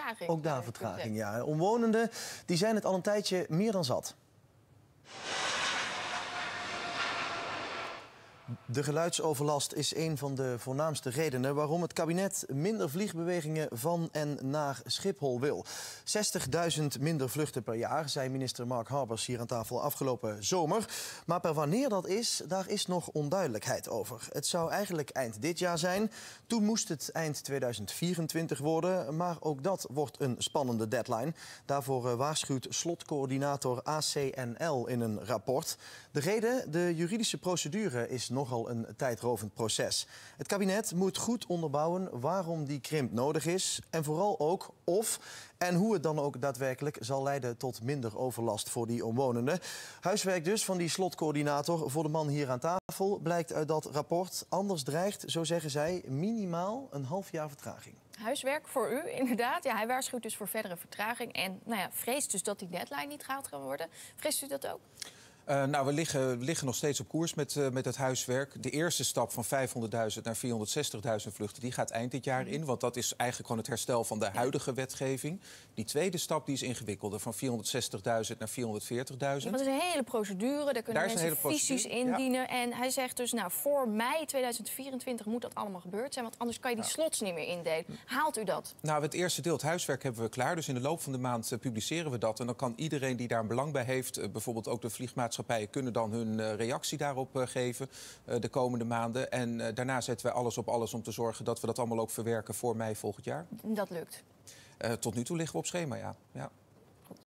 vertraging. Ook daar vertraging, ja. Omwonenden die zijn het al een tijdje meer dan zat. De geluidsoverlast is een van de voornaamste redenen waarom het kabinet minder vliegbewegingen van en naar Schiphol wil. 60.000 minder vluchten per jaar, zei minister Mark Harbers hier aan tafel afgelopen zomer. Maar per wanneer dat is, daar is nog onduidelijkheid over. Het zou eigenlijk eind dit jaar zijn. Toen moest het eind 2024 worden, maar ook dat wordt een spannende deadline. Daarvoor waarschuwt slotcoördinator ACNL in een rapport. De reden, de juridische procedure is nogal een tijdrovend proces. Het kabinet moet goed onderbouwen waarom die krimp nodig is en vooral ook of en hoe het dan ook daadwerkelijk zal leiden tot minder overlast voor die omwonenden. Huiswerk dus van die slotcoördinator voor de man hier aan tafel blijkt uit dat rapport. Anders dreigt, zo zeggen zij, minimaal een half jaar vertraging. Huiswerk voor u, inderdaad. Ja, hij waarschuwt dus voor verdere vertraging en vreest dus dat die deadline niet gehaald gaat worden. Vreest u dat ook? Nou, we liggen nog steeds op koers met het huiswerk. De eerste stap van 500.000 naar 460.000 vluchten, die gaat eind dit jaar in. Want dat is eigenlijk gewoon het herstel van de huidige wetgeving. Die tweede stap die is ingewikkelder, van 460.000 naar 440.000. Dat is een hele procedure, daar kunnen mensen visies indienen. Ja. En hij zegt dus, nou, voor mei 2024 moet dat allemaal gebeurd zijn. Want anders kan je die slots niet meer indelen. Haalt u dat? Nou, het eerste deel, het huiswerk, hebben we klaar. Dus in de loop van de maand publiceren we dat. En dan kan iedereen die daar een belang bij heeft, bijvoorbeeld ook de vliegmaatschappijen, kunnen dan hun reactie daarop geven de komende maanden. En daarna zetten wij alles op alles om te zorgen dat we dat allemaal ook verwerken voor mei volgend jaar. Dat lukt? Tot nu toe liggen we op schema, ja.